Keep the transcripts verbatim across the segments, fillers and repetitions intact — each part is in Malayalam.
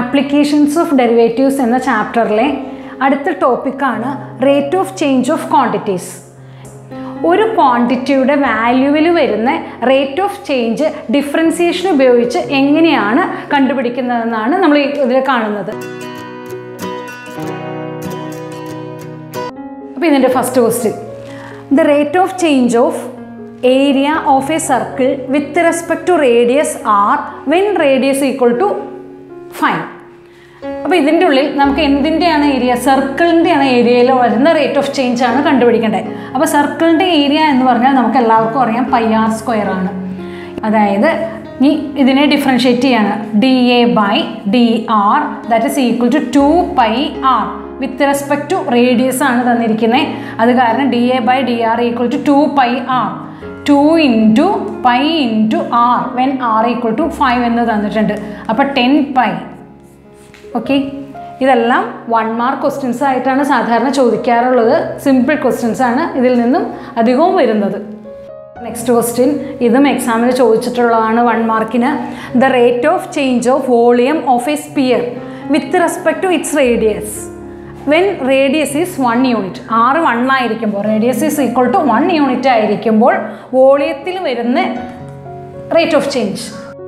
ആപ്ലിക്കേഷൻസ് ഓഫ് ഡെറിവേറ്റീവ്സ് എന്ന ചാപ്റ്ററിലെ അടുത്ത ടോപ്പിക്കാണ് rate of change of quantities. ഒരു ക്വാണ്ടിറ്റിയുടെ വാല്യൂവിൽ വരുന്ന റേറ്റ് ഓഫ് ചേഞ്ച് ഡിഫറൻസിയേഷൻ ഉപയോഗിച്ച് എങ്ങനെയാണ് കണ്ടുപിടിക്കുന്നതെന്നാണ് നമ്മൾ ഇതിൽ കാണുന്നത്. അപ്പോൾ ഇതിൻ്റെ first question, the rate of change of area of a circle with respect to radius r when radius equal to five. അപ്പോൾ ഇതിൻ്റെ ഉള്ളിൽ നമുക്ക് എന്തിൻ്റെയാണ് ഏരിയ, സർക്കിളിൻ്റെയാണ് ഏരിയയിൽ വരുന്ന റേറ്റ് ഓഫ് ചേഞ്ച് ആണ് കണ്ടുപിടിക്കേണ്ടത്. അപ്പോൾ സർക്കിളിൻ്റെ ഏരിയ എന്ന് പറഞ്ഞാൽ നമുക്ക് എല്ലാവർക്കും അറിയാം പൈ ആർ സ്ക്വയർ ആണ്. അതായത് ഈ ഇതിനെ ഡിഫറൻഷ്യേറ്റ് ചെയ്യാണ്, d a by d r that is equal to two pi r with respect to radius ആണ് തന്നിരിക്കുന്നത്. അത് കാരണം d a by d r equal to two pi r, two into pi into r when r equal to five എന്ന് തന്നിട്ടുണ്ട്. അപ്പോൾ ടെൻ പൈ. ഓക്കെ, ഇതെല്ലാം വൺ മാർക്ക് ക്വസ്റ്റ്യൻസ് ആയിട്ടാണ് സാധാരണ ചോദിക്കാറുള്ളത്. സിമ്പിൾ ക്വസ്റ്റ്യൻസ് ആണ് ഇതിൽ നിന്നും അധികവും വരുന്നത്. നെക്സ്റ്റ് ക്വസ്റ്റ്യൻ, ഇതും എക്സാമിന് ചോദിച്ചിട്ടുള്ളതാണ് വൺ മാർക്കിന്. The rate of change of volume of a sphere with respect to its radius when radius is one unit. R one ആയിരിക്കുമ്പോൾ, radius is equal to one unit ആയിരിക്കുമ്പോൾ വോളിയത്തിൽ വരുന്ന rate of change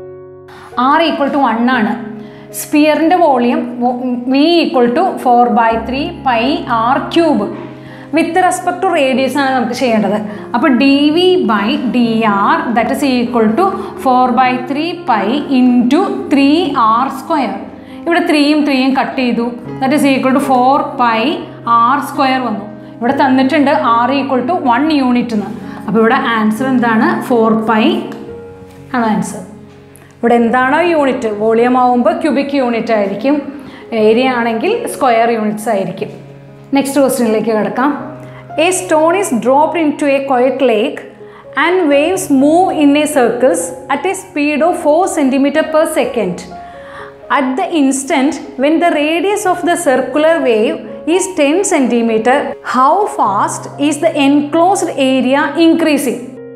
r equal to one ആണ്. സ്പിയറിൻ്റെ volume v equal to four by three pi r cube. With respect to radius ആണ് നമുക്ക് ചെയ്യേണ്ടത്. അപ്പോൾ d v by d r that is equal to four by three pi into three r square. ഇവിടെ ത്രീയും ത്രീയും കട്ട് ചെയ്തു, that is equal to four pi r square വന്നു. ഇവിടെ തന്നിട്ടുണ്ട് r equal to one unit എന്ന്. അപ്പോൾ ഇവിടെ ആൻസർ എന്താണ്, ഫോർ പൈ ആണ് ആൻസർ. ഇവിടെ എന്താണോ യൂണിറ്റ്, വോളിയം ആവുമ്പോൾ ക്യൂബിക് യൂണിറ്റ് ആയിരിക്കും, ഏരിയ ആണെങ്കിൽ സ്ക്വയർ യൂണിറ്റ്സ് ആയിരിക്കും. നെക്സ്റ്റ് ക്വസ്റ്റ്യനിലേക്ക് കിടക്കാം. A stone is dropped into a quiet lake and waves move in a circles at a speed of four centimetre per second. At the instant when the radius of the circular wave is ten centimeter, how fast is the enclosed area increasing?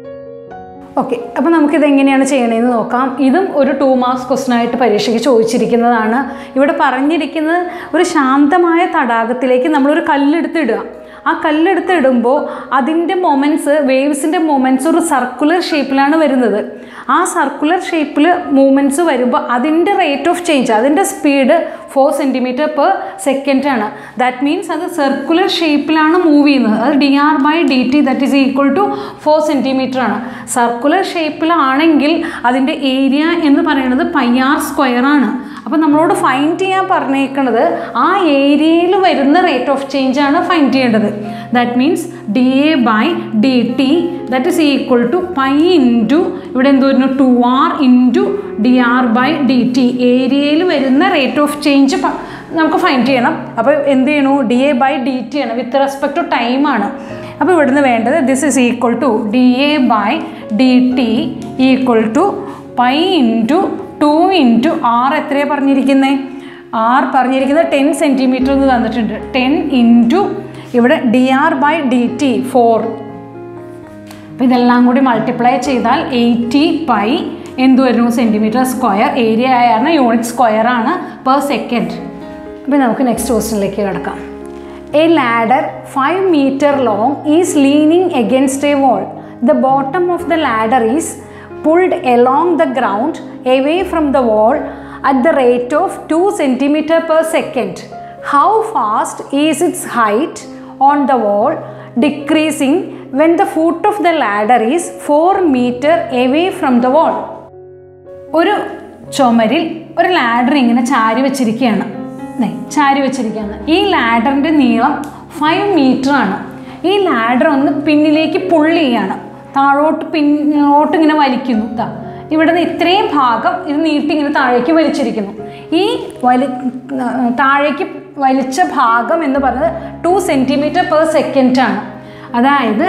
Okay, അപ്പോൾ നമുക്കിത് എങ്ങനെയാണ് ചെയ്യണമെന്ന് നോക്കാം. ഇതും ഒരു ടു മാർക്സ് ക്വസ്റ്റ്യൻ ആയിട്ട് പരീക്ഷയ്ക്ക് ചോദിച്ചിരിക്കുന്നതാണ്. ഇവിടെ പറഞ്ഞിരിക്കുന്നത് ഒരു ശാന്തമായ തടാകത്തിലേക്ക് നമ്മളൊരു കല്ലെടുത്തിടുക. ആ കല്ലെടുത്ത് ഇടുമ്പോൾ അതിൻ്റെ മൊമെൻറ്റ്സ്, വേവ്സിൻ്റെ മൊമെൻറ്റ്സ് ഒരു സർക്കുലർ ഷേപ്പിലാണ് വരുന്നത്. ആ സർക്കുലർ ഷേപ്പിൽ മൂവ്മെൻറ്റ്സ് വരുമ്പോൾ അതിൻ്റെ റേറ്റ് ഓഫ് ചേഞ്ച്, അതിൻ്റെ speed four centimetre per second ആണ്. ദാറ്റ് മീൻസ് അത് സർക്കുലർ ഷേപ്പിലാണ് മൂവ് ചെയ്യുന്നത്. അത് d r by d t that is equal to four centimetre ആണ്. സർക്കുലർ ഷേപ്പിലാണെങ്കിൽ അതിൻ്റെ ഏരിയ എന്ന് പറയുന്നത് പൈ ആർ സ്ക്വയർ ആണ്. അപ്പോൾ നമ്മളോട് ഫൈൻഡ് ചെയ്യാൻ പറഞ്ഞേക്കുന്നത് ആ ഏരിയയിൽ വരുന്ന റേറ്റ് ഓഫ് ചേഞ്ച് ആണ് ഫൈൻഡ് ചെയ്യേണ്ടത്. That means d a by d t that is equal to pi into ഇവിടെ എന്ത് വരുന്നു, two r into d r by d t. ഏരിയയിൽ വരുന്ന റേറ്റ് ഓഫ് ചേഞ്ച് നമുക്ക് ഫൈൻഡ് ചെയ്യണം. അപ്പോൾ എന്ത് ചെയ്യണു, d a by d t ആണ്, വിത്ത് റെസ്പെക്ട് ടു ടൈമാണ്. അപ്പോൾ ഇവിടുന്ന് വേണ്ടത് this is equal to d a by d t equal to pi into two into r. എത്രയാണ് പറഞ്ഞിരിക്കുന്നത്, ആർ പറഞ്ഞിരിക്കുന്നത് ടെൻ സെൻറ്റിമീറ്റർ എന്ന് തന്നിട്ടുണ്ട്. ടെൻ ഇൻറ്റു ഇവിടെ d r by d t four. അപ്പോൾ ഇതെല്ലാം കൂടി മൾട്ടിപ്ലൈ ചെയ്താൽ എയ്റ്റി പൈ എന്ത് വരുന്നു, സെൻറ്റിമീറ്റർ സ്ക്വയർ. ഏരിയ ആയാണ് യൂണിറ്റ് സ്ക്വയർ ആണ് പെർ സെക്കൻഡ്. അപ്പോൾ നമുക്ക് നെക്സ്റ്റ് ക്വസ്റ്റ്യനിലേക്ക് കിടക്കാം. A ladder five metre long is leaning against a wall. The bottom of the ladder is pulled along the ground away from the wall at the rate of two centimeters per second. How fast is its height on the wall decreasing when the foot of the ladder is four meters away from the wall? ഒരു ചുമരിൽ ഒരു ലാഡർ ഇങ്ങനെ ചാരി വെച്ചിരിക്കുകയാണ്, ചാരി വെച്ചിരിക്കുകയാണ്. ഈ ലാഡറിൻ്റെ നീളം ഫൈവ് മീറ്റർ ആണ്. ഈ ലാഡർ ഒന്ന് പിന്നിലേക്ക് പുള്ള് ചെയ്യാണ്, താഴോട്ട് പിന്നോട്ട് ഇങ്ങനെ വലിക്കുന്നു. ഇതാ ഇവിടെ നിന്ന് ഇത്രയും ഭാഗം ഇത് നീട്ടി ഇങ്ങനെ താഴേക്ക് വലിച്ചിരിക്കുന്നു. ഈ വലി താഴേക്ക് വലിച്ച ഭാഗം എന്ന് പറയുന്നത് ടു സെൻറ്റിമീറ്റർ പെർ സെക്കൻഡ് ആണ്. അതായത്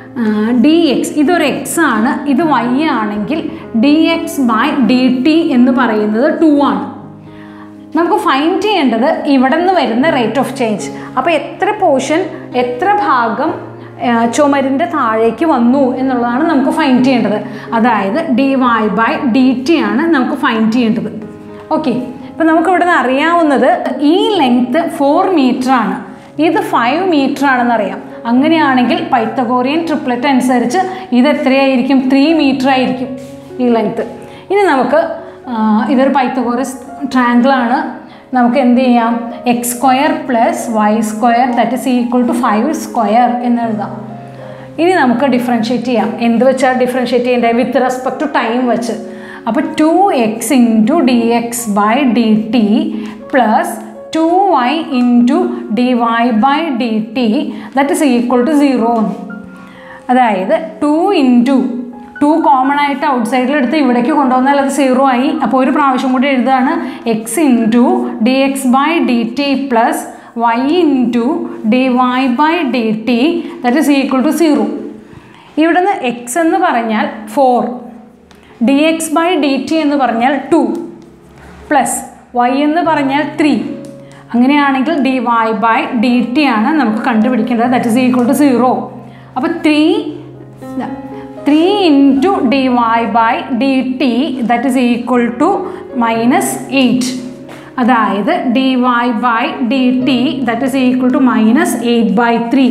ഡി എക്സ് ഇതൊരു എക്സ് ആണ്, ഇത് വൈ ആണെങ്കിൽ d x by d t എന്ന് പറയുന്നത് ടു ആണ്. നമുക്ക് ഫൈൻഡ് ചെയ്യേണ്ടത് ഇവിടെ നിന്ന് വരുന്ന റേറ്റ് ഓഫ് ചേഞ്ച്. അപ്പോൾ എത്ര പോർഷൻ, എത്ര ഭാഗം ചുമരിൻ്റെ താഴേക്ക് വന്നു എന്നുള്ളതാണ് നമുക്ക് ഫൈൻഡ് ചെയ്യേണ്ടത്. അതായത് d y by d t ആണ് നമുക്ക് ഫൈൻഡ് ചെയ്യേണ്ടത്. ഓക്കെ, ഇപ്പം നമുക്ക് ഇവിടെ നിന്ന് അറിയാവുന്നത് ഈ ലെങ്ത് ഫോർ മീറ്റർ ആണ്, ഇത് ഫൈവ് മീറ്റർ ആണെന്ന് അറിയാം. അങ്ങനെയാണെങ്കിൽ പൈത്തഗോറിയൻ ട്രിപ്ലറ്റ് അനുസരിച്ച് ഇത് എത്രയായിരിക്കും? ത്രീ മീറ്റർ ആയിരിക്കും ഈ ലെങ്ത്. ഇനി നമുക്ക് ഇതൊരു പൈത്തഗോറസ് ട്രയാങ്കിളാണ്. നമുക്ക് എന്ത് ചെയ്യാം? X square plus y square that is equal to five square എന്ന് എഴുതാം. ഇനി നമുക്ക് ഡിഫറൻഷ്യേറ്റ് ചെയ്യാം. എന്ത് വെച്ചാൽ ഡിഫറൻഷ്യേറ്റ് ചെയ്യേണ്ടത്? വിത്ത് റെസ്പെക്ട് ടു ടൈം വെച്ച്. അപ്പോൾ two x into d x by d t plus two y into d y by d t that is equal to zero. അതായത് ടു ഇൻറ്റു ടു കോമൺ ആയിട്ട് ഔട്ട് സൈഡിലെടുത്ത് ഇവിടേക്ക് കൊണ്ടുവന്നാൽ അത് സീറോ ആയി. അപ്പോൾ ഒരു പ്രാവശ്യം കൂടി എഴുതുകയാണ്. X into d x by d t plus y into d y by d t that is equal to zero. ഇവിടെ നിന്ന് എക്സ് എന്ന് പറഞ്ഞാൽ four, d x by d t എന്ന് പറഞ്ഞാൽ ടു, പ്ലസ് വൈ എന്ന് പറഞ്ഞാൽ ത്രീ. അങ്ങനെയാണെങ്കിൽ d y by d t ആണ് നമുക്ക് കണ്ടുപിടിക്കേണ്ടത്. That is equal to zero. അപ്പോൾ three three into d y by d t that is equal to minus eight. അതായത് d y by d t that is equal to minus eight by three.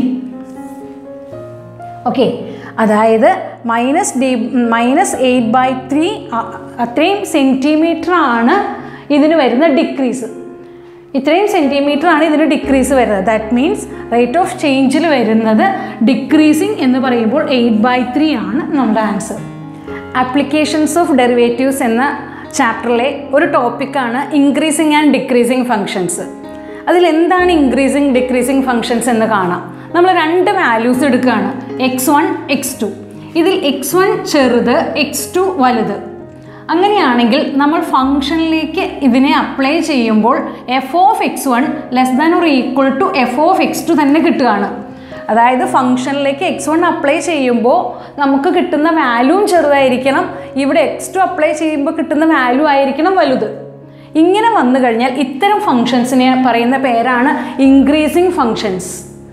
Okay, അതായത് minus d minus eight by three അത്രയും സെൻറ്റിമീറ്റർ ആണ് ഇതിന് വരുന്ന ഡിക്രീസ്. ഇത്രയും സെൻറ്റിമീറ്റർ ആണ് ഇതിന് ഡിക്രീസ് വരുന്നത്. ദാറ്റ് മീൻസ് റേറ്റ് ഓഫ് ചേഞ്ചിൽ വരുന്നത് ഡിക്രീസിങ് എന്ന് പറയുമ്പോൾ എയ്റ്റ് ബൈ ത്രീ ആണ് നമ്മുടെ ആൻസർ. ആപ്ലിക്കേഷൻസ് ഓഫ് ഡെറിവേറ്റീവ്സ് എന്ന ചാപ്റ്ററിലെ ഒരു ടോപ്പിക്കാണ് ഇൻക്രീസിങ് ആൻഡ് ഡിക്രീസിങ് ഫങ്ഷൻസ്. അതിലെന്താണ് ഇൻക്രീസിങ് ഡിക്രീസിങ് ഫങ്ഷൻസ് എന്ന് കാണാം. നമ്മൾ രണ്ട് വാല്യൂസ് എടുക്കുകയാണ്, എക്സ് വൺ എക്സ് ടു. ഇതിൽ എക്സ് വൺ ചെറുത്, എക്സ് ടു വലുത്. അങ്ങനെയാണെങ്കിൽ നമ്മൾ ഫംഗ്ഷനിലേക്ക് ഇതിനെ അപ്ലൈ ചെയ്യുമ്പോൾ f of x one less than or equal to f of x two തന്നെ കിട്ടുകയാണ്. അതായത് ഫംഗ്ഷനിലേക്ക് എക്സ് വൺ അപ്ലൈ ചെയ്യുമ്പോൾ നമുക്ക് കിട്ടുന്ന വാല്യൂവും ചെറുതായിരിക്കണം, ഇവിടെ എക്സ് ടു അപ്ലൈ ചെയ്യുമ്പോൾ കിട്ടുന്ന വാല്യൂ ആയിരിക്കണം വലുത്. ഇങ്ങനെ വന്നു കഴിഞ്ഞാൽ ഇത്തരം ഫങ്ഷൻസിനെ പറയുന്ന പേരാണ് ഇൻക്രീസിങ് ഫങ്ഷൻസ്.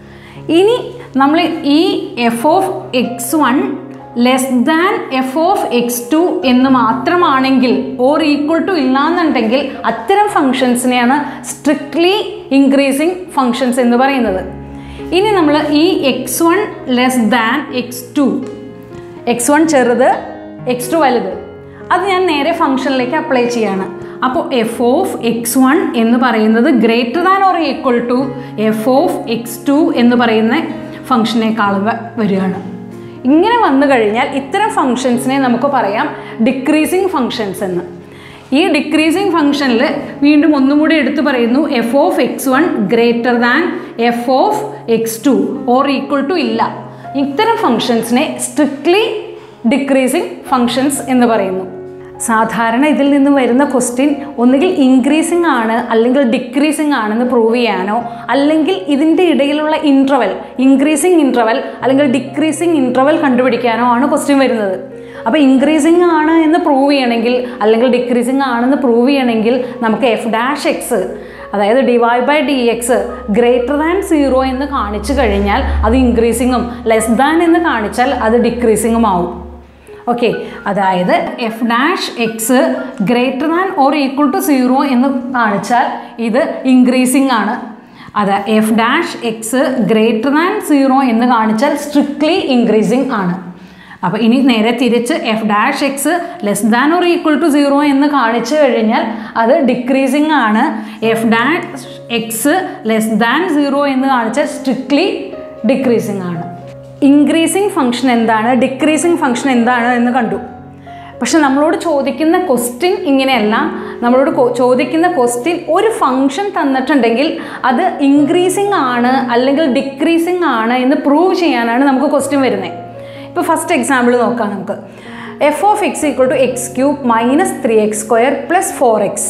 ഇനി നമ്മൾ ഈ f of x one less than f of x two എന്ന് മാത്രമാണെങ്കിൽ ഓർ ഈക്വൽ ടു ഇല്ലാന്നുണ്ടെങ്കിൽ അത്തരം ഫങ്ഷൻസിനെയാണ് സ്ട്രിക്ട്ലി ഇൻക്രീസിങ് ഫങ്ഷൻസ് എന്ന് പറയുന്നത്. ഇനി നമ്മൾ ഈ x one less than x two, x one ചെറുത് എക്സ് ടു വലുത്, അത് ഞാൻ നേരെ ഫംഗ്ഷനിലേക്ക് അപ്ലൈ ചെയ്യാണ്. അപ്പോൾ എഫ് ഓഫ് എക്സ് വൺ എന്ന് പറയുന്നത് greater than or equal to f of x two എന്ന് പറയുന്ന ഫംഗ്ഷനേക്കാൾ വരികയാണ്. ഇങ്ങനെ വന്നു കഴിഞ്ഞാൽ ഇത്തരം ഫങ്ഷൻസിനെ നമുക്ക് പറയാം ഡിക്രീസിങ് ഫങ്ഷൻസ് എന്ന്. ഈ ഡിക്രീസിങ് ഫങ്ഷനിൽ വീണ്ടും ഒന്നും കൂടി എടുത്തു പറയുന്നു, f of x one greater than f of x two or equal to ഇല്ല. ഇത്തരം ഫങ്ഷൻസിനെ സ്ട്രിക്ട്ലി ഡിക്രീസിങ് ഫങ്ഷൻസ് എന്ന് പറയുന്നു. സാധാരണ ഇതിൽ നിന്ന് വരുന്ന ക്വസ്റ്റ്യൻ ഒന്നുകിൽ ഇൻക്രീസിങ് ആണ് അല്ലെങ്കിൽ ഡിക്രീസിങ് ആണെന്ന് പ്രൂവ് ചെയ്യാനോ അല്ലെങ്കിൽ ഇതിൻ്റെ ഇടയിലുള്ള ഇൻട്രവൽ, ഇൻക്രീസിങ് ഇൻട്രവൽ അല്ലെങ്കിൽ ഡിക്രീസിങ് ഇൻട്രവൽ കണ്ടുപിടിക്കാനോ ആണ് ക്വസ്റ്റ്യൻ വരുന്നത്. അപ്പോൾ ഇൻക്രീസിങ് ആണ് എന്ന് പ്രൂവ് ചെയ്യണമെങ്കിൽ അല്ലെങ്കിൽ ഡിക്രീസിങ് ആണെന്ന് പ്രൂവ് ചെയ്യണമെങ്കിൽ നമുക്ക് എഫ് ഡാഷ് എക്സ്, അതായത് d y by d x greater than zero എന്ന് കാണിച്ചു കഴിഞ്ഞാൽ അത് ഇൻക്രീസിങ്ങും ലെസ് ദാൻ എന്ന് കാണിച്ചാൽ അത് ഡിക്രീസിങ്ങും ആവും. ഓക്കെ, അതായത് f dash x greater than or equal to zero എന്ന് കാണിച്ചാൽ ഇത് ഇൻക്രീസിങ് ആണ്. അത് f dash x greater than zero എന്ന് കാണിച്ചാൽ സ്ട്രിക്ട്ലി ഇൻക്രീസിങ് ആണ്. അപ്പോൾ ഇനി നേരെ തിരിച്ച് f dash x less than or equal to zero എന്ന് കാണിച്ചു കഴിഞ്ഞാൽ അത് ഡിക്രീസിങ് ആണ്. F dash x less than zero എന്ന് കാണിച്ചാൽ സ്ട്രിക്ട്ലി ഡിക്രീസിങ് ആണ്. ഇൻക്രീസിങ് ഫംഗ്ഷൻ എന്താണ്, ഡിക്രീസിങ് ഫംഗ്ഷൻ എന്താണ് എന്ന് കണ്ടു. പക്ഷെ നമ്മളോട് ചോദിക്കുന്ന ക്വസ്റ്റ്യൻ ഇങ്ങനെയല്ല. നമ്മളോട് ചോദിക്കുന്ന ക്വസ്റ്റ്യൻ ഒരു ഫംഗ്ഷൻ തന്നിട്ടുണ്ടെങ്കിൽ അത് ഇൻക്രീസിങ് ആണ് അല്ലെങ്കിൽ ഡിക്രീസിങ് ആണ് എന്ന് പ്രൂവ് ചെയ്യാനാണ് നമുക്ക് ക്വസ്റ്റ്യൻ വരുന്നത്. ഇപ്പോൾ ഫസ്റ്റ് എക്സാമ്പിൾ നോക്കാം നമുക്ക്. F of x equal to x cube minus three x square plus four x.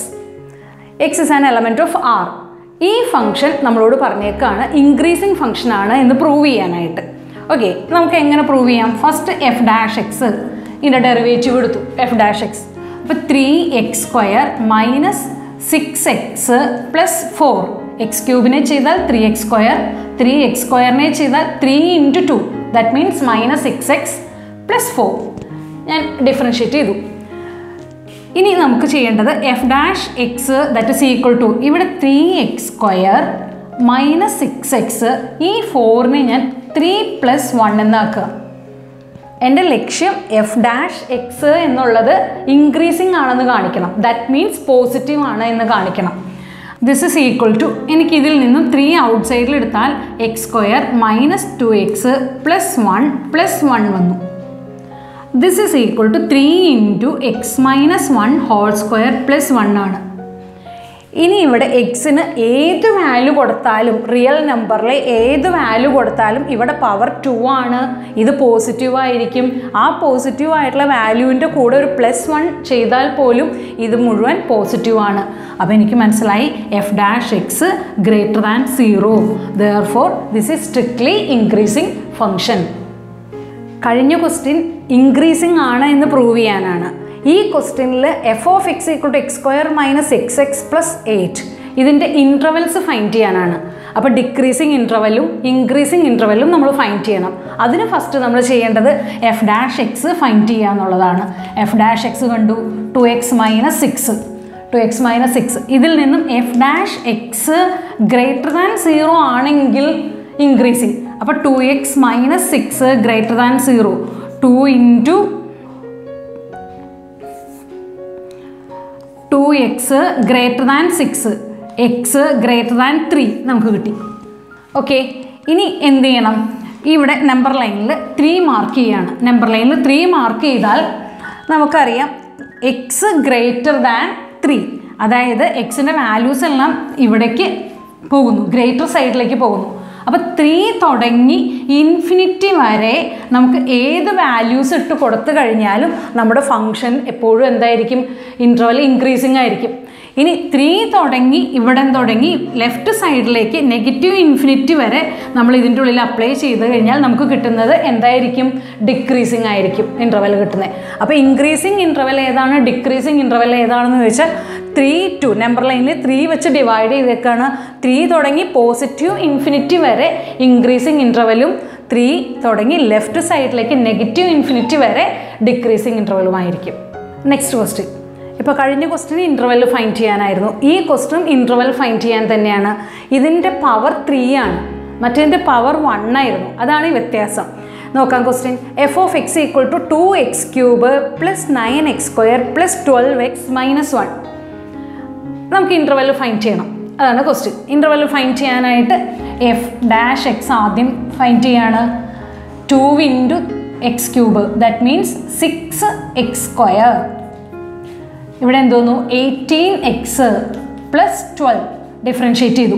X is an element of r. ഈ ഫംഗ്ഷൻ നമ്മളോട് പറഞ്ഞേക്കാണ് ഇൻക്രീസിങ് ഫംഗ്ഷൻ ആണ് എന്ന് പ്രൂവ് ചെയ്യാനായിട്ട്. ഓക്കെ, നമുക്ക് എങ്ങനെ പ്രൂവ് ചെയ്യാം? ഫസ്റ്റ് എഫ് ഡാഷ് എക്സ് ഇതിൻ്റെ ഡെറിവേറ്റീവ് എടുത്തു, എഫ് ഡാഷ് എക്സ്. അപ്പോൾ three x square minus six x plus four. X ക്യൂബിനെ ചെയ്താൽ three x square, three x സ്ക്വയറിനെ ചെയ്താൽ three into two, that means minus six x plus four. ഞാൻ ഡിഫറൻഷ്യേറ്റ് ചെയ്തു. ഇനി നമുക്ക് ചെയ്യേണ്ടത് f dash x that is equal to ഇവിടെ three x square minus six x ഈ ഫോറിനെ ഞാൻ ത്രീ പ്ലസ് വൺ എന്നാക്കുക. എൻ്റെ ലക്ഷ്യം എഫ് ഡാഷ് എക്സ് എന്നുള്ളത് ഇൻക്രീസിങ് ആണെന്ന് കാണിക്കണം. ദാറ്റ് മീൻസ് പോസിറ്റീവ് ആണ് എന്ന് കാണിക്കണം. ദിസ് ഇസ് ഈക്വൽ ടു എനിക്ക് ഇതിൽ നിന്നും ത്രീ ഔട്ട് സൈഡിൽ എടുത്താൽ x square minus two x plus one plus one വന്നു. This is equal to three into x minus one whole square plus one ആണ്. ഇനി ഇവിടെ എക്സിന് ഏത് വാല്യൂ കൊടുത്താലും റിയൽ നമ്പറിലെ ഏത് വാല്യൂ കൊടുത്താലും ഇവിടെ പവർ ടു ആണ്. ഇത് പോസിറ്റീവ് ആയിരിക്കും. ആ പോസിറ്റീവ് ആയിട്ടുള്ള വാല്യൂവിൻ്റെ കൂടെ ഒരു പ്ലസ് വൺ ചെയ്താൽ പോലും ഇത് മുഴുവൻ പോസിറ്റീവ് ആണ്. അപ്പോൾ എനിക്ക് മനസ്സിലായി f dash x greater than zero. Therefore this is strictly increasing function. കഴിഞ്ഞ ക്വസ്റ്റ്യൻ ഇൻക്രീസിങ് ആണ് എന്ന് പ്രൂവ് ചെയ്യാനാണ്. ഈ ക്വസ്റ്റ്യനിൽ f of x equal to x square minus x x plus eight ഇതിൻ്റെ ഇൻട്രവൽസ് ഫൈൻഡ് ചെയ്യാനാണ്. അപ്പോൾ ഡിക്രീസിങ് ഇൻട്രവലും ഇൻക്രീസിങ് ഇൻട്രവലും നമ്മൾ ഫൈൻഡ് ചെയ്യണം. അതിന് ഫസ്റ്റ് നമ്മൾ ചെയ്യേണ്ടത് എഫ് ഡാഷ് എക്സ് ഫൈൻഡ് ചെയ്യുക എന്നുള്ളതാണ്. എഫ് ഡാഷ് എക്സ് കണ്ടു two x minus six two x minus six ഇതിൽ നിന്നും f dash x greater than zero ആണെങ്കിൽ ഇൻക്രീസിങ്. അപ്പോൾ two x minus six greater than zero two into two x greater than six x greater than three നമുക്ക് കിട്ടി. ഓക്കെ, ഇനി എന്ത് ചെയ്യണം? ഇവിടെ നമ്പർ ലൈനിൽ ത്രീ മാർക്ക് ചെയ്യുകയാണ്. നമ്പർ ലൈനിൽ ത്രീ മാർക്ക് ചെയ്താൽ നമുക്കറിയാം എക്സ് ഗ്രേറ്റർ ദാൻ ത്രീ, അതായത് എക്സിൻ്റെ വാല്യൂസ് എല്ലാം ഇവിടേക്ക് പോകുന്നു, ഗ്രേറ്റർ സൈഡിലേക്ക് പോകുന്നു. അപ്പോൾ ത്രീ തുടങ്ങി ഇൻഫിനിറ്റി വരെ നമുക്ക് ഏത് വാല്യൂസ് ഇട്ട് കൊടുത്തു കഴിഞ്ഞാലും നമ്മുടെ ഫങ്ഷൻ എപ്പോഴും എന്തായിരിക്കും? ഇൻ്റർവൽ ഇൻക്രീസിങ് ആയിരിക്കും. ഇനി ത്രീ തുടങ്ങി ഇവിടെ തുടങ്ങി ലെഫ്റ്റ് സൈഡിലേക്ക് നെഗറ്റീവ് ഇൻഫിനിറ്റി വരെ നമ്മൾ ഇതിൻ്റെ ഉള്ളിൽ അപ്ലൈ ചെയ്ത് കഴിഞ്ഞാൽ നമുക്ക് കിട്ടുന്നത് എന്തായിരിക്കും? ഡിക്രീസിങ് ആയിരിക്കും ഇൻ്റർവൽ കിട്ടുന്നത്. അപ്പോൾ ഇൻക്രീസിങ് ഇൻ്റർവൽ ഏതാണ്, ഡിക്രീസിങ് ഇൻ്റർവൽ ഏതാണെന്ന് ചോദിച്ചാൽ ത്രീ ടു നമ്പർ ലൈനിൽ ത്രീ വെച്ച് ഡിവൈഡ് ചെയ്തേക്കാണ്. ത്രീ തുടങ്ങി പോസിറ്റീവ് ഇൻഫിനിറ്റി വരെ ഇൻക്രീസിങ് ഇൻ്റർവലും ത്രീ തുടങ്ങി ലെഫ്റ്റ് സൈഡിലേക്ക് നെഗറ്റീവ് ഇൻഫിനിറ്റി വരെ ഡിക്രീസിങ് ഇൻ്റർവലുമായിരിക്കും. Next question. ഇപ്പോൾ കഴിഞ്ഞ ക്വസ്റ്റ്യൻ ഇൻ്റർവെൽ ഫൈൻഡ് ചെയ്യാനായിരുന്നു. ഈ ക്വസ്റ്റ്യൻ ഇൻ്റർവെൽ ഫൈൻഡ് ചെയ്യാൻ തന്നെയാണ്. ഇതിൻ്റെ പവർ ത്രീ ആണ്, മറ്റേതിൻ്റെ പവർ വൺ ആയിരുന്നു. അതാണ് ഈ വ്യത്യാസം. നോക്കാം question. F of x equal to two x cube plus nine x square plus twelve x minus one. നമുക്ക് ഇൻ്റർവെൽ ഫൈൻഡ് ചെയ്യണം. അതാണ് ക്വസ്റ്റ്യൻ. ഇൻ്റർവെൽ ഫൈൻഡ് ചെയ്യാനായിട്ട് എഫ് ഡാഷ് എക്സ് ആദ്യം ഫൈൻഡ് ചെയ്യാണ്. Two into x cube that means six x square. ഇവിടെ എന്തോന്നു? Eighteen x plus twelve differentiate ചെയ്തു.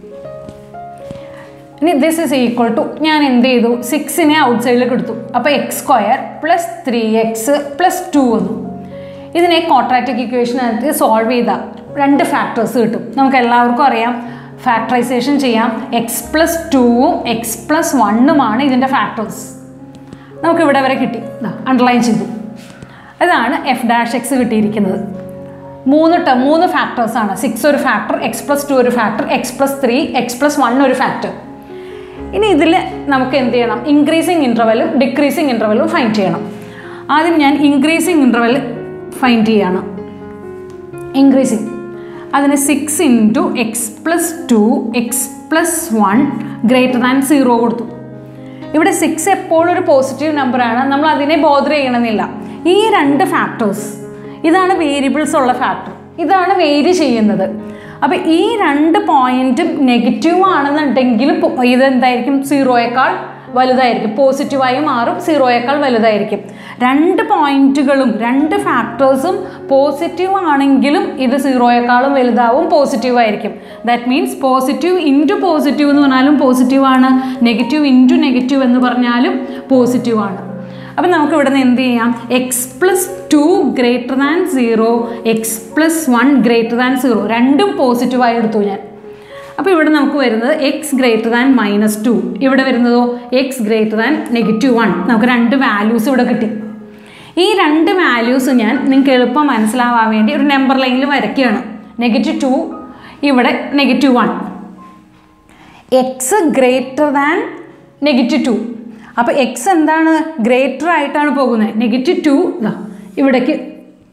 ഇനി ദിസ് ഇസ് ഈക്വൽ ടു ഞാൻ എന്ത് ചെയ്തു? സിക്സിനെ ഔട്ട് സൈഡിലേക്ക് എടുത്തു. അപ്പോൾ x square plus three x plus two വന്നു. ഇതിനെ ക്വാഡ്രാറ്റിക് ഇക്വേഷനകത്ത് സോൾവ് ചെയ്താൽ രണ്ട് ഫാക്ടേഴ്സ് കിട്ടും. നമുക്ക് എല്ലാവർക്കും അറിയാം ഫാക്ടറൈസേഷൻ ചെയ്യാം. എക്സ് പ്ലസ് ടൂവും എക്സ് പ്ലസ് വണ്ണുമാണ് ഇതിൻ്റെ ഫാക്ടേഴ്സ്. നമുക്ക് ഇവിടെ വരെ കിട്ടി, അണ്ടർലൈൻ ചെയ്തു. അതാണ് എഫ് ഡാഷ് എക്സ് കിട്ടിയിരിക്കുന്നത്. മൂന്ന് ട മൂന്ന് ഫാക്ടേഴ്സാണ്. സിക്സ് ഒരു ഫാക്ടർ, എക്സ് പ്ലസ് ടു ഒരു factor, x plus three, x plus one ഒരു ഫാക്ടർ. ഇനി ഇതിൽ നമുക്ക് എന്ത് ചെയ്യണം? ഇൻക്രീസിങ് ഇൻ്റർവെലും ഡിക്രീസിങ് ഇൻ്റർവെലും ഫൈൻഡ് ചെയ്യണം. ആദ്യം ഞാൻ ഇൻക്രീസിങ് ഇൻ്റർവെൽ ഫൈൻഡ് ചെയ്യാണ്. ഇൻക്രീസിങ് അതിന് six into x plus two x plus one greater than zero കൊടുത്തു. ഇവിടെ സിക്സ് എപ്പോഴും ഒരു പോസിറ്റീവ് നമ്പറാണ്, നമ്മൾ അതിനെ ബോദർ ചെയ്യണമെന്നില്ല. ഈ രണ്ട് ഫാക്ടേഴ്സ്, ഇതാണ് വേരിയബിൾസ് ഉള്ള ഫാക്ടർ, ഇതാണ് വേരി ചെയ്യുന്നത്. അപ്പോൾ ഈ രണ്ട് പോയിൻറ്റും നെഗറ്റീവ് ആണെന്നുണ്ടെങ്കിൽ ഇതെന്തായിരിക്കും? സീറോയേക്കാൾ വലുതായിരിക്കും, പോസിറ്റീവായി മാറും, സീറോയേക്കാൾ വലുതായിരിക്കും. രണ്ട് പോയിൻറ്റുകളും രണ്ട് ഫാക്ടേഴ്സും പോസിറ്റീവ് ആണെങ്കിലും ഇത് സീറോയേക്കാളും വലുതാവും, പോസിറ്റീവായിരിക്കും. That means positive into positive എന്ന് പറഞ്ഞാലും പോസിറ്റീവാണ്, നെഗറ്റീവ് ഇൻറ്റു നെഗറ്റീവ് എന്ന് പറഞ്ഞാലും പോസിറ്റീവാണ്. അപ്പം നമുക്ക് ഇവിടെ നിന്ന് എന്ത് ചെയ്യാം? X plus two greater than zero, x plus one greater than zero, രണ്ടും പോസിറ്റീവായി എടുത്തു ഞാൻ. അപ്പോൾ ഇവിടെ നമുക്ക് വരുന്നത് x greater than minus two, ഇവിടെ വരുന്നതോ x greater than negative one. നമുക്ക് രണ്ട് വാല്യൂസ് ഇവിടെ കിട്ടി. ഈ രണ്ട് വാല്യൂസ് ഞാൻ നിങ്ങൾക്ക് എളുപ്പം മനസ്സിലാവാൻ വേണ്ടി ഒരു നമ്പർ ലൈനിൽ വരയ്ക്കുകയാണ്. നെഗറ്റീവ് ടു, ഇവിടെ negative one. X greater than negative two. അപ്പോൾ എക്സ് എന്താണ്? ഗ്രേറ്റർ ആയിട്ടാണ് പോകുന്നത്. നെഗറ്റീവ് ടു ഇവിടേക്ക്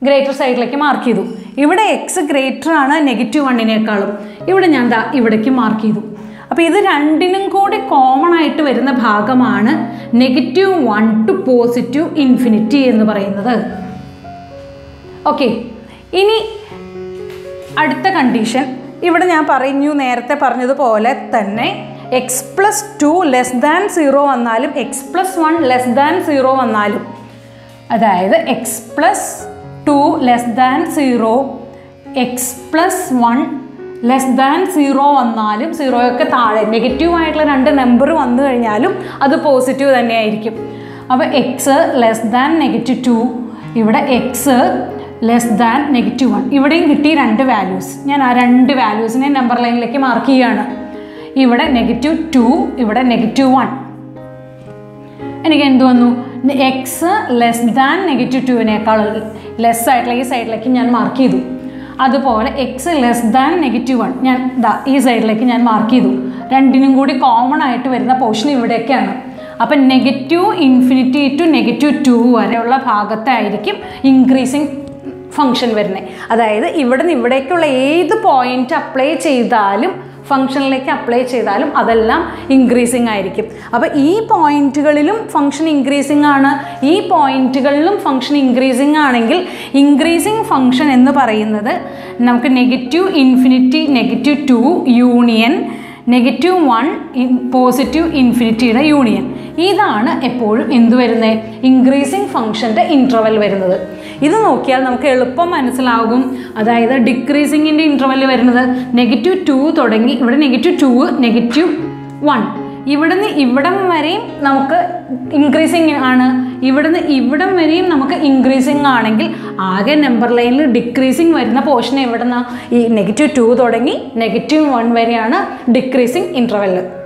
ഗ്രേറ്റർ സൈഡിലേക്ക് മാർക്ക് ചെയ്തു. ഇവിടെ എക്സ് ഗ്രേറ്റർ ആണ് നെഗറ്റീവ് വണ്ണിനേക്കാളും. ഇവിടെ ഞാൻ ദാ ഇവിടേക്ക് മാർക്ക് ചെയ്തു. അപ്പോൾ ഇത് രണ്ടിനും കൂടി കോമൺ ആയിട്ട് വരുന്ന ഭാഗമാണ് negative one to positive infinity എന്ന് പറയുന്നത്. ഓക്കെ, ഇനി അടുത്ത കണ്ടീഷൻ ഇവിടെ ഞാൻ പറഞ്ഞു, നേരത്തെ പറഞ്ഞതുപോലെ തന്നെ x plus two less than zero വന്നാലും x plus one less than zero വന്നാലും, അതായത് x plus two less than zero, x plus one less than zero വന്നാലും, സീറോയൊക്കെ താഴെ നെഗറ്റീവ് ആയിട്ടുള്ള രണ്ട് നമ്പർ വന്നു കഴിഞ്ഞാലും അത് പോസിറ്റീവ് തന്നെയായിരിക്കും. അപ്പോൾ x less than negative two, ഇവിടെ x less than negative one, ഇവിടെയും കിട്ടി രണ്ട് വാല്യൂസ്. ഞാൻ ആ രണ്ട് വാല്യൂസിനെ നമ്പർ ലൈനിലേക്ക് മാർക്ക് ചെയ്യുകയാണ്. ഇവിടെ നെഗറ്റീവ് ടു, ഇവിടെ നെഗറ്റീവ് വൺ. എനിക്ക് എന്ത് വന്നു? എക്സ് ലെസ് ദാൻ നെഗറ്റീവ് ടുവിനേക്കാൾ ലെസ് ആയിട്ടുള്ള ഈ സൈഡിലേക്ക് ഞാൻ മാർക്ക് ചെയ്തു. അതുപോലെ x less than negative one ഞാൻ ദാ ഈ സൈഡിലേക്ക് ഞാൻ മാർക്ക് ചെയ്തു. രണ്ടിനും കൂടി കോമൺ ആയിട്ട് വരുന്ന പോർഷൻ ഇവിടേക്കാണ്. അപ്പം negative infinity to negative two വരെയുള്ള ഭാഗത്തായിരിക്കും ഇൻക്രീസിങ് ഫംഗ്ഷൻ വരുന്നത്. അതായത് ഇവിടെ നിന്ന് ഇവിടേക്കുള്ള ഏത് പോയിന്റ് അപ്ലൈ ചെയ്താലും, ഫംഗ്ഷനിലേക്ക് അപ്ലൈ ചെയ്താലും അതെല്ലാം ഇൻക്രീസിങ് ആയിരിക്കും. അപ്പോൾ ഈ പോയിന്റുകളിലും ഫംഗ്ഷൻ ഇൻക്രീസിങ് ആണ്, ഈ പോയിന്റുകളിലും ഫംഗ്ഷൻ ഇൻക്രീസിങ് ആണെങ്കിൽ ഇൻക്രീസിങ് ഫംഗ്ഷൻ എന്ന് പറയുന്നത് നമുക്ക് negative infinity negative two union negative one positive ഇൻഫിനിറ്റിയുടെ യൂണിയൻ, ഇതാണ് എപ്പോഴും എന്ത് വരുന്നത്? ഇൻക്രീസിങ് ഫംഗ്ഷൻ്റെ ഇൻ്റർവെൽ വരുന്നത്. ഇത് നോക്കിയാൽ നമുക്ക് എളുപ്പം മനസ്സിലാകും. അതായത് ഡിക്രീസിങ്ങിൻ്റെ ഇൻ്റർവെൽ വരുന്നത് നെഗറ്റീവ് ടു തുടങ്ങി ഇവിടെ നെഗറ്റീവ് ടു നെഗറ്റീവ് വൺ, ഇവിടുന്ന് ഇവിടം വരെയും നമുക്ക് ഇൻക്രീസിങ് ആണ്, ഇവിടുന്ന് ഇവിടം വരെയും നമുക്ക് ഇൻക്രീസിങ് ആണെങ്കിൽ ആകെ നമ്പർ ലൈനിൽ ഡിക്രീസിങ് വരുന്ന പോർഷൻ എവിടുന്ന ഈ നെഗറ്റീവ് ടു തുടങ്ങി നെഗറ്റീവ് വൺ വരെയാണ് ഡിക്രീസിങ് ഇൻ്റർവെൽ.